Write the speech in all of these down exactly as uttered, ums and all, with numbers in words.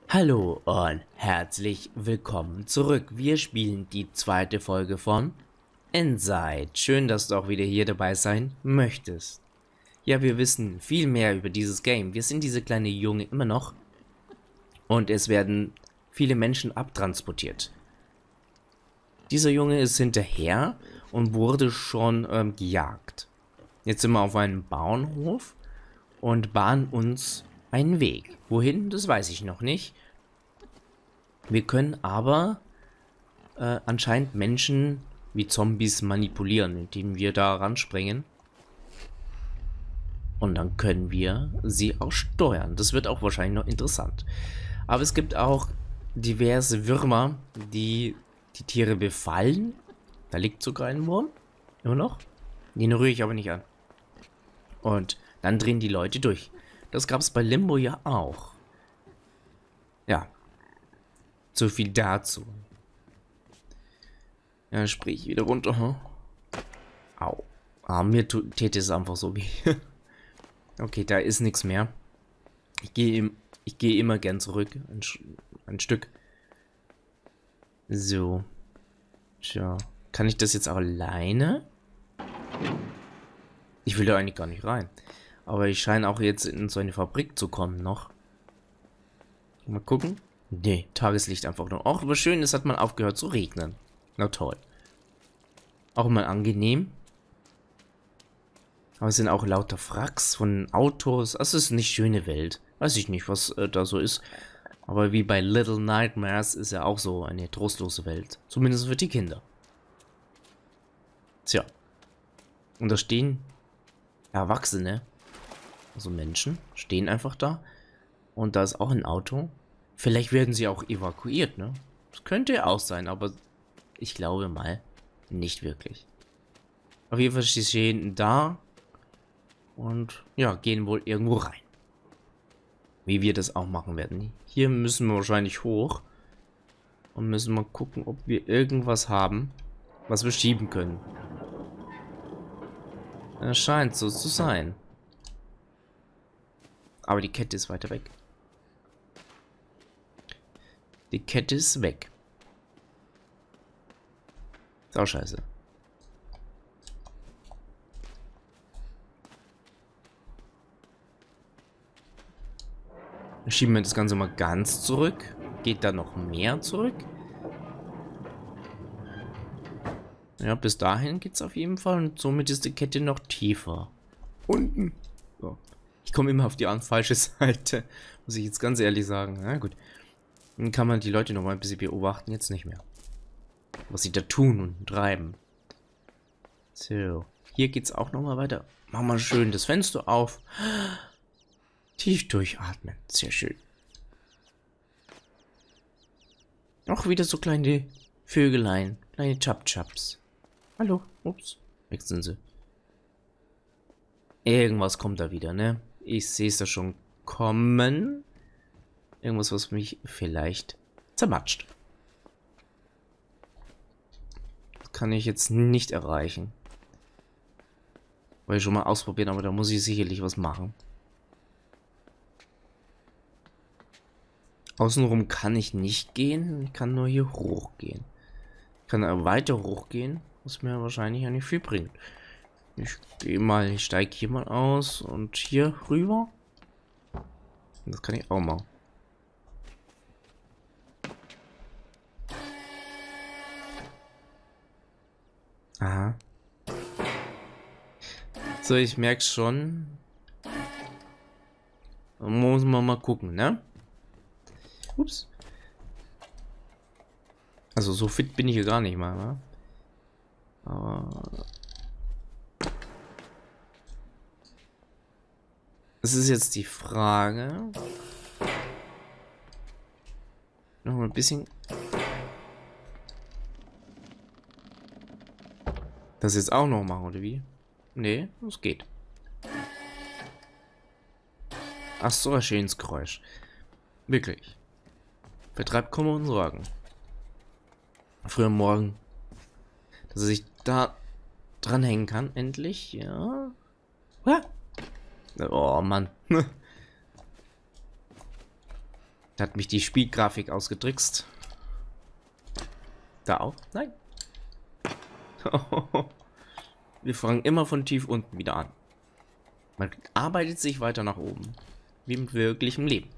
Hallo und herzlich willkommen zurück. Wir spielen die zweite Folge von Inside. Schön, dass du auch wieder hier dabei sein möchtest. Ja, wir wissen viel mehr über dieses Game. Wir sind diese kleine Junge immer noch. Und es werden viele Menschen abtransportiert. Dieser Junge ist hinterher und wurde schon ähm, gejagt. Jetzt sind wir auf einem Bauernhof und bahnen uns einen Weg. Wohin, das weiß ich noch nicht. Wir können aber äh, anscheinend Menschen wie Zombies manipulieren, indem wir da ranspringen. Und dann können wir sie auch steuern. Das wird auch wahrscheinlich noch interessant. Aber es gibt auch diverse Würmer, die die Tiere befallen. Da liegt sogar ein Wurm. Immer noch. Den rühre ich aber nicht an. Und dann drehen die Leute durch. Das gab es bei Limbo ja auch. Ja. So viel dazu. Ja, sprich ich wieder runter. Hm? Au. Ah, mir täte es einfach so wie. Okay, da ist nichts mehr. Ich gehe ich gehe immer gern zurück. Ein, ein Stück. So. Tja. Kann ich das jetzt auch alleine? Ich will da eigentlich gar nicht rein. Aber ich scheine auch jetzt in so eine Fabrik zu kommen noch. Mal gucken. Nee, Tageslicht einfach nur. Auch aber schön, es hat mal aufgehört zu regnen. Na toll. Auch mal angenehm. Aber es sind auch lauter Wracks von Autos. Also es ist eine schöne Welt. Weiß ich nicht, was äh, da so ist. Aber wie bei Little Nightmares ist ja auch so eine trostlose Welt. Zumindest für die Kinder. Tja. Und da stehen Erwachsene, also Menschen, stehen einfach da. Und da ist auch ein Auto. Vielleicht werden sie auch evakuiert, ne? Das könnte ja auch sein, aber ich glaube mal nicht wirklich. Auf jeden Fall sie stehen da und ja, gehen wohl irgendwo rein. Wie wir das auch machen werden. Hier müssen wir wahrscheinlich hoch und müssen mal gucken, ob wir irgendwas haben, was wir schieben können. Es scheint so zu sein. Aber die Kette ist weiter weg. Die Kette ist weg. Ist auch scheiße. Dann schieben wir das Ganze mal ganz zurück. Geht da noch mehr zurück? Ja, bis dahin geht es auf jeden Fall. Und somit ist die Kette noch tiefer. Unten. So. Ich komme immer auf die falsche Seite. Muss ich jetzt ganz ehrlich sagen. Na gut. Dann kann man die Leute noch mal ein bisschen beobachten. Jetzt nicht mehr. Was sie da tun und treiben. So. Hier geht's auch noch mal weiter. Mach mal schön das Fenster auf. Tief durchatmen. Sehr schön. Auch wieder so kleine Vögelein. Kleine Chap-Chaps. Hallo. Ups. Weg sind sie. Irgendwas kommt da wieder, ne? Ich sehe es da schon kommen. Irgendwas, was mich vielleicht zermatscht. Das kann ich jetzt nicht erreichen. Wollte ich schon mal ausprobieren, aber da muss ich sicherlich was machen. Außenrum kann ich nicht gehen. Ich kann nur hier hochgehen. Ich kann aber weiter hochgehen, was mir wahrscheinlich ja nicht viel bringt. Ich gehe mal, ich steige hier mal aus und hier rüber. Das kann ich auch machen. Aha. So, ich merke schon. Da muss man mal gucken, ne? Ups. Also so fit bin ich hier gar nicht mal, ne? Aber es ist jetzt die Frage. Noch mal ein bisschen. Das jetzt auch noch machen, oder wie? Nee, es geht. Ach so, ein schönes Geräusch. Wirklich. Vertreibt Kummer und Sorgen. Früher Morgen. Dass er sich da dranhängen kann, endlich. Ja. Oh Mann. Da hat mich die Spielgrafik ausgetrickst. Da auch? Nein. Wir fangen immer von tief unten wieder an. Man arbeitet sich weiter nach oben. Wie mit wirklichem Leben.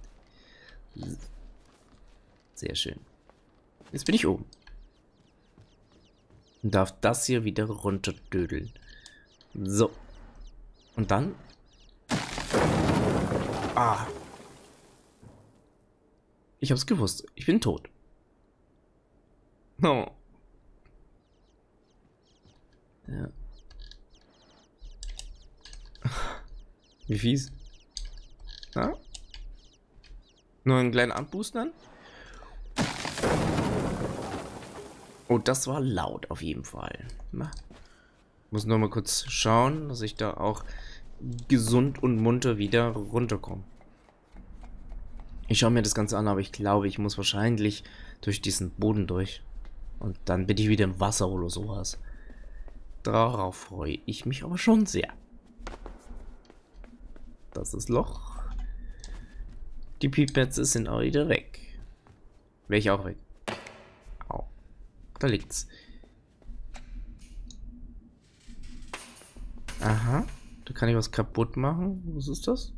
Sehr schön. Jetzt bin ich oben. Und darf das hier wieder runterdödeln. So. Und dann... Ah. Ich hab's gewusst. Ich bin tot. Oh. Ja. Wie fies. Ja? Nur einen kleinen Anboost dann? Oh, das war laut auf jeden Fall. Na. Muss nur mal kurz schauen, dass ich da auch gesund und munter wieder runterkomme. Ich schaue mir das Ganze an, aber ich glaube, ich muss wahrscheinlich durch diesen Boden durch. Und dann bin ich wieder im Wasser oder sowas. Darauf freue ich mich aber schon sehr. Das ist Loch. Die Piepnetze sind auch wieder weg. Wäre ich auch weg. Au. Da liegt's. Aha. Da kann ich was kaputt machen. Was ist das?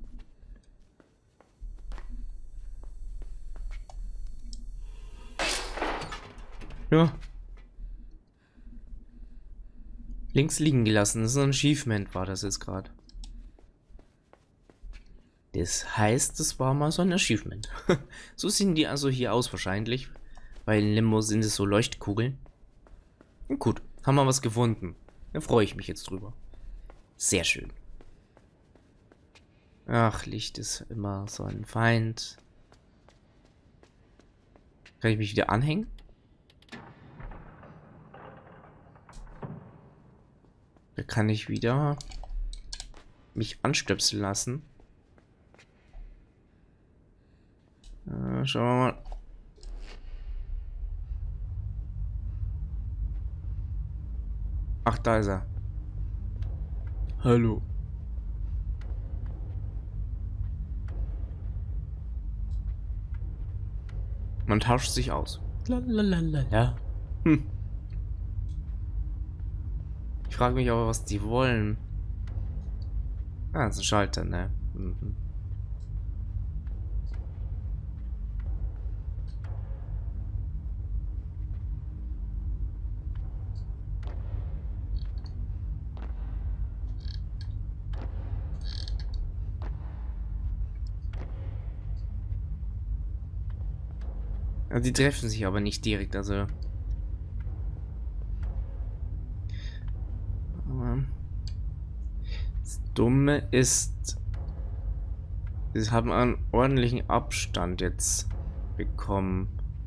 Ja. Links liegen gelassen. Das ist ein Achievement, war das jetzt gerade. Das heißt, das war mal so ein Achievement. So sehen die also hier aus wahrscheinlich. Weil in Limbo sind es so Leuchtkugeln. Und gut, haben wir was gefunden. Da freue ich mich jetzt drüber. Sehr schön. Ach, Licht ist immer so ein Feind. Kann ich mich wieder anhängen? Da kann ich wieder mich anstöpseln lassen. Äh, schauen wir mal. Ach, da ist er. Hallo. Man tauscht sich aus. Lalalala. Hm. Ich frage mich aber, was die wollen. Ah, das ist ein Schalter, ne? Mhm. Ja, die treffen sich aber nicht direkt, also. Das Dumme ist, sie haben einen ordentlichen Abstand jetzt bekommen.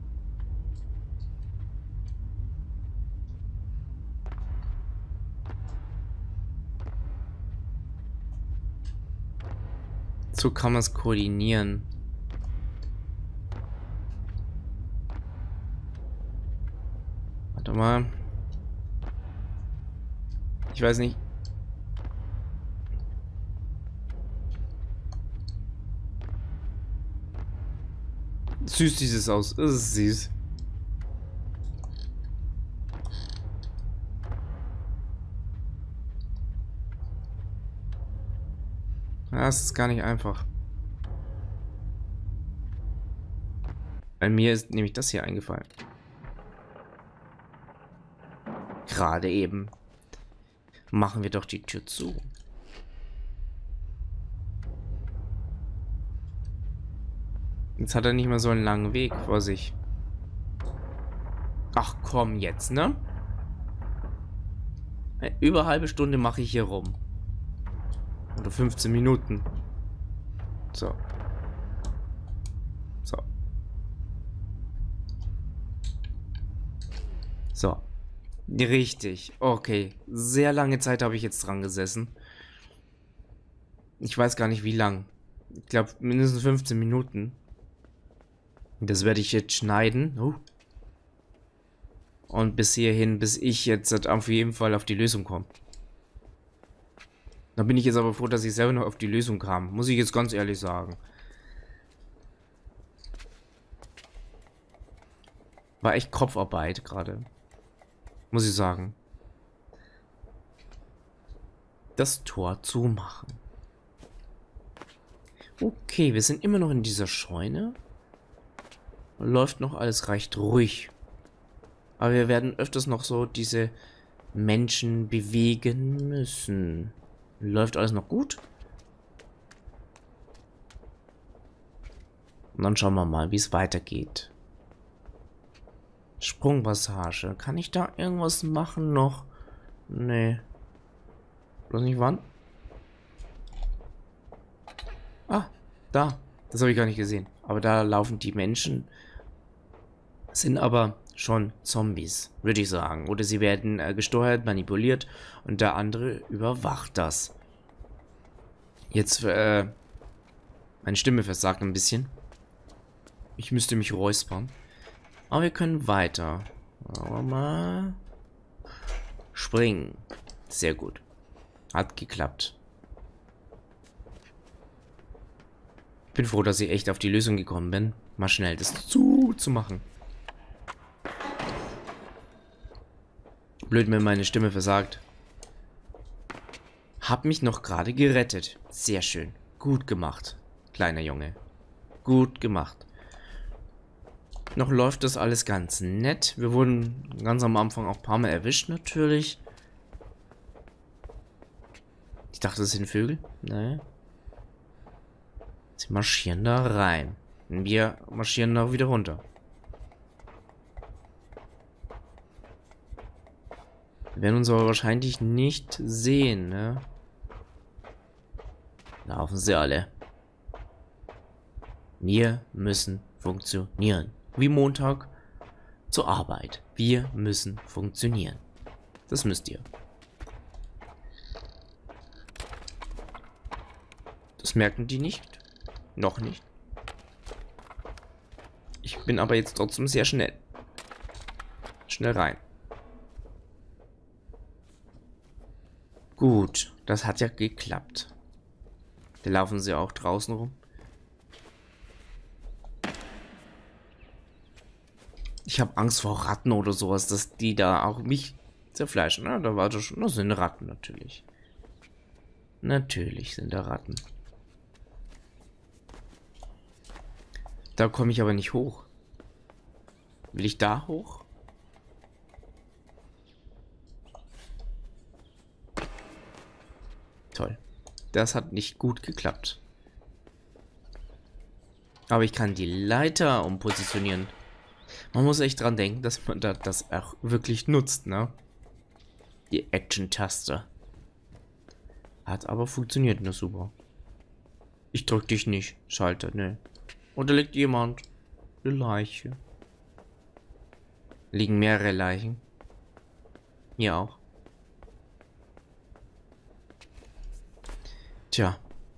So kann man es koordinieren. Warte mal. Ich weiß nicht. Süß sieht es aus. Das ist süß. Das ist gar nicht einfach. Bei mir ist nämlich das hier eingefallen. Gerade eben. Machen wir doch die Tür zu. Jetzt hat er nicht mehr so einen langen Weg vor sich. Ach komm jetzt, ne? Über eine halbe Stunde mache ich hier rum. Oder fünfzehn Minuten. So. So. So. Richtig. Okay. Sehr lange Zeit habe ich jetzt dran gesessen. Ich weiß gar nicht wie lang. Ich glaube mindestens fünfzehn Minuten. Das werde ich jetzt schneiden. Uh. Und bis hierhin, bis ich jetzt auf jeden Fall auf die Lösung komme. Da bin ich jetzt aber froh, dass ich selber noch auf die Lösung kam. Muss ich jetzt ganz ehrlich sagen. War echt Kopfarbeit gerade. Muss ich sagen. Das Tor zumachen. Okay, wir sind immer noch in dieser Scheune. Läuft noch alles recht ruhig. Aber wir werden öfters noch so diese Menschen bewegen müssen. Läuft alles noch gut? Und dann schauen wir mal, wie es weitergeht. Sprungpassage. Kann ich da irgendwas machen noch? Nee. Bloß nicht wann? Ah, da. Das habe ich gar nicht gesehen. Aber da laufen die Menschen. Sind aber schon Zombies, würde ich sagen. Oder sie werden äh, gesteuert, manipuliert und der andere überwacht das. Jetzt, äh, meine Stimme versagt ein bisschen. Ich müsste mich räuspern. Aber wir können weiter. Aber mal springen. Sehr gut. Hat geklappt. Ich bin froh, dass ich echt auf die Lösung gekommen bin. Mal schnell das zuzumachen. Blöd, wenn meine Stimme versagt. Hab mich noch gerade gerettet. Sehr schön. Gut gemacht, kleiner Junge. Gut gemacht. Noch läuft das alles ganz nett. Wir wurden ganz am Anfang auch ein paar Mal erwischt, natürlich. Ich dachte, das sind Vögel. Nee. Sie marschieren da rein. Und wir marschieren da wieder runter. Wir werden uns aber wahrscheinlich nicht sehen, ne? Laufen sie alle. Wir müssen funktionieren. Wie Montag zur Arbeit. Wir müssen funktionieren. Das müsst ihr. Das merken die nicht. Noch nicht. Ich bin aber jetzt trotzdem sehr schnell. Schnell rein. Gut, das hat ja geklappt. Da laufen sie auch draußen rum. Ich habe Angst vor Ratten oder sowas, dass die da auch mich zerfleischen. Na, da war das schon. Das sind Ratten natürlich. Natürlich sind da Ratten. Da komme ich aber nicht hoch. Will ich da hoch? Toll. Das hat nicht gut geklappt. Aber ich kann die Leiter umpositionieren. Man muss echt dran denken, dass man da das auch wirklich nutzt, ne? Die Action-Taste. Hat aber funktioniert, ne? Super. Ich drück dich nicht. Schalter, ne? Und da liegt jemand. Eine Leiche. Liegen mehrere Leichen. Hier auch. Tja.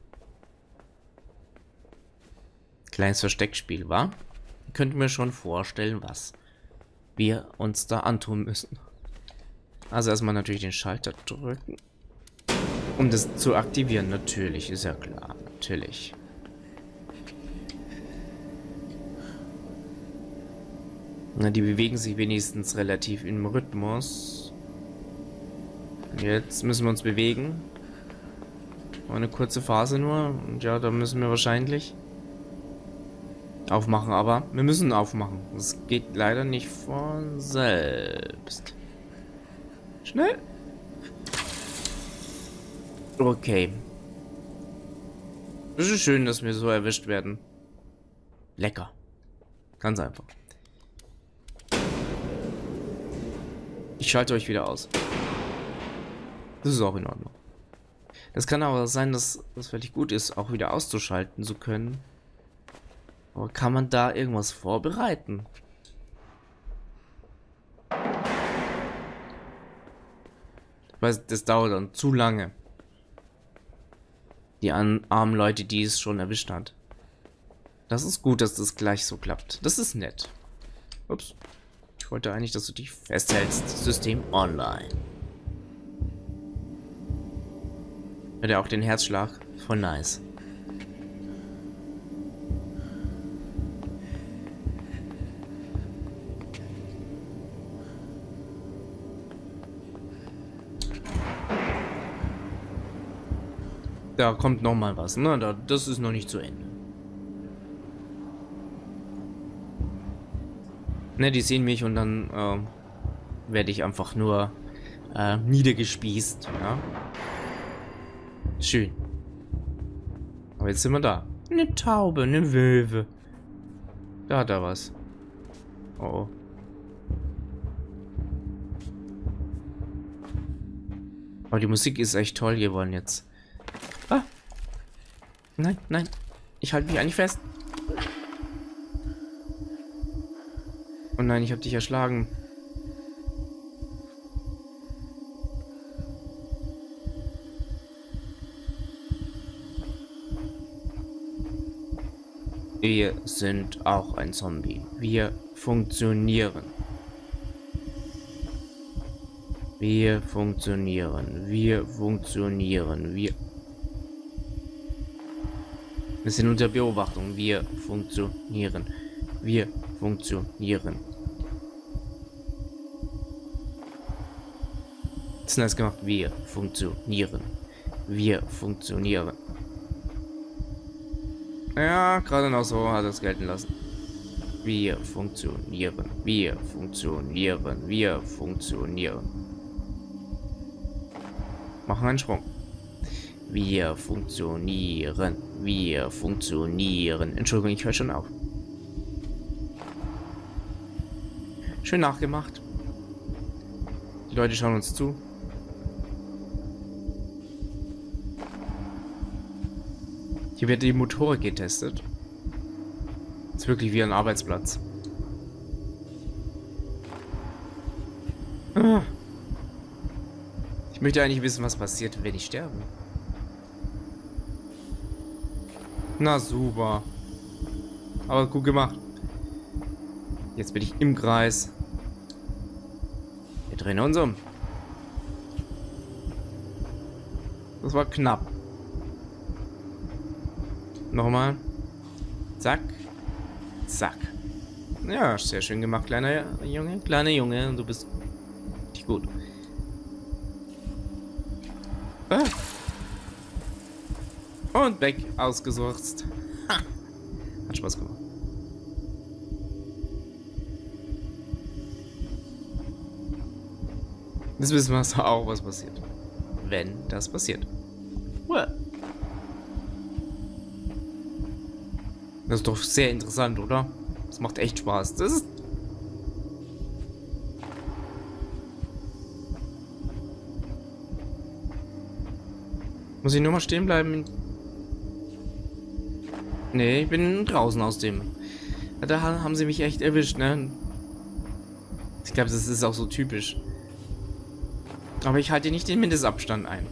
Kleines Versteckspiel, wa? Könnten wir schon vorstellen, was wir uns da antun müssen. Also erstmal natürlich den Schalter drücken. Um das zu aktivieren, natürlich, ist ja klar, natürlich. Na, die bewegen sich wenigstens relativ im Rhythmus. Jetzt müssen wir uns bewegen. Eine kurze Phase nur. Und ja, da müssen wir wahrscheinlich aufmachen, aber wir müssen aufmachen. Das geht leider nicht von selbst. Schnell. Okay. Es ist schön, dass wir so erwischt werden. Lecker. Ganz einfach. Ich schalte euch wieder aus. Das ist auch in Ordnung. Das kann aber sein, dass das völlig gut ist, auch wieder auszuschalten zu können. Aber kann man da irgendwas vorbereiten? Weil das dauert dann zu lange. Die armen Leute, die es schon erwischt hat. Das ist gut, dass das gleich so klappt. Das ist nett. Ups. Ich wollte eigentlich, dass du dich festhältst. System online. Hat er auch den Herzschlag? Voll nice. Da kommt noch mal was, ne? Da, das ist noch nicht zu Ende. Ne, die sehen mich und dann äh, werde ich einfach nur äh, niedergespießt, ja. Schön. Aber jetzt sind wir da. Eine Taube, eine Wölfe. Da hat er was. Oh, oh. Aber die Musik ist echt toll geworden jetzt. Ah. Nein, nein. Ich halte mich eigentlich fest. Oh nein, ich habe dich erschlagen. Wir sind auch ein Zombie. Wir funktionieren. Wir funktionieren. Wir funktionieren. Wir. Wir sind unter Beobachtung. Wir funktionieren. Wir funktionieren. Das ist nice gemacht. Wir funktionieren. Wir funktionieren. Ja, gerade noch so hat er es gelten lassen. Wir funktionieren. Wir funktionieren. Wir funktionieren. Machen einen Sprung. Wir funktionieren. Wir funktionieren. Entschuldigung, ich höre schon auf. Schön nachgemacht. Die Leute schauen uns zu. Hier wird die Motorik getestet. Das ist wirklich wie ein Arbeitsplatz. Ah. Ich möchte eigentlich wissen, was passiert, wenn ich sterbe. Na super. Aber gut gemacht. Jetzt bin ich im Kreis. Wir drehen uns um. Das war knapp. Nochmal. Zack. Zack. Ja, sehr schön gemacht, kleiner Junge. Kleiner Junge, du bist richtig gut. Ah. Und weg. Ausgesurzt. Ha. Hat Spaß gemacht. Jetzt wissen wir auch, was passiert. Wenn das passiert. Well. Das ist doch sehr interessant, oder? Das macht echt Spaß. Das ist... Muss ich nur mal stehen bleiben? Nee, ich bin draußen aus dem... Da haben sie mich echt erwischt, ne? Ich glaube, das ist auch so typisch. Aber ich halte nicht den Mindestabstand ein.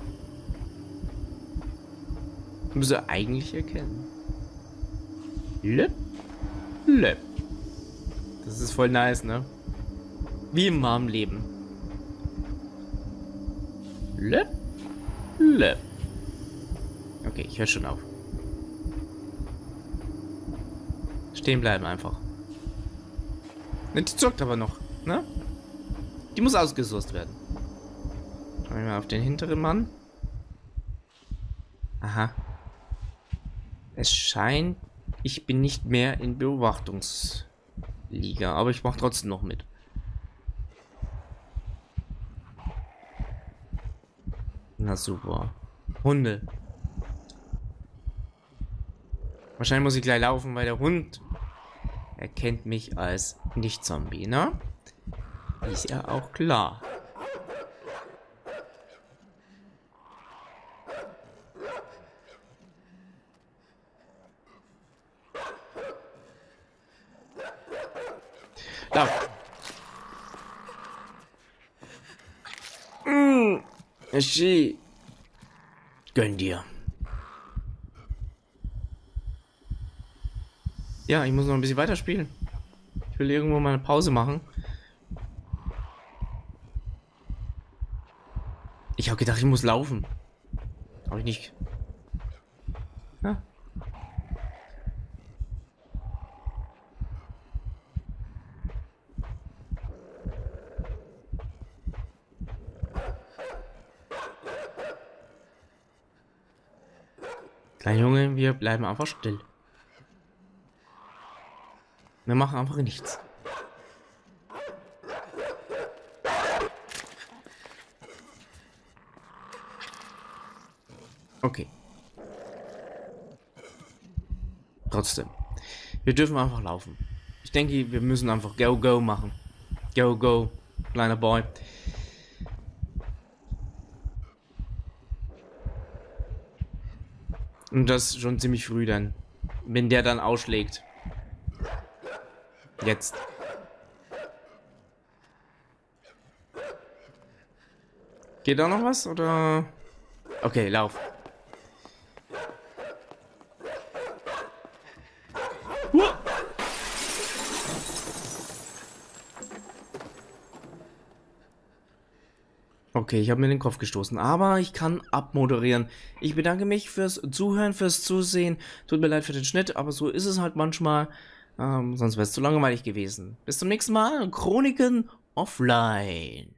Müsste eigentlich erkennen. Lip, lip. Das ist voll nice, ne? Wie im warmen Leben. Lip, lip. Okay, ich höre schon auf. Stehen bleiben einfach. Die zuckt aber noch, ne? Die muss ausgesourced werden. Schauen wir mal auf den hinteren Mann. Aha. Es scheint... Ich bin nicht mehr in Beobachtungsliga, aber ich mache trotzdem noch mit. Na super. Hunde. Wahrscheinlich muss ich gleich laufen, weil der Hund erkennt mich als Nicht-Zombie, ne? Ist ja auch klar. Lauf. Mmh. Ski. Gönn dir. Ja, ich muss noch ein bisschen weiterspielen. Ich will irgendwo mal eine Pause machen. Ich habe gedacht, ich muss laufen. Habe ich nicht. Ja. Nein, Junge, wir bleiben einfach still. Wir machen einfach nichts. Okay. Trotzdem. Wir dürfen einfach laufen. Ich denke, wir müssen einfach Go, Go machen. Go, Go, kleiner Boy. Und das schon ziemlich früh dann. Wenn der dann ausschlägt. Jetzt. Geht da noch was, oder? Okay, lauf. Okay, ich habe mir den Kopf gestoßen, aber ich kann abmoderieren. Ich bedanke mich fürs Zuhören, fürs Zusehen. Tut mir leid für den Schnitt, aber so ist es halt manchmal. Ähm, sonst wäre es zu langweilig gewesen. Bis zum nächsten Mal. Chroniken offline.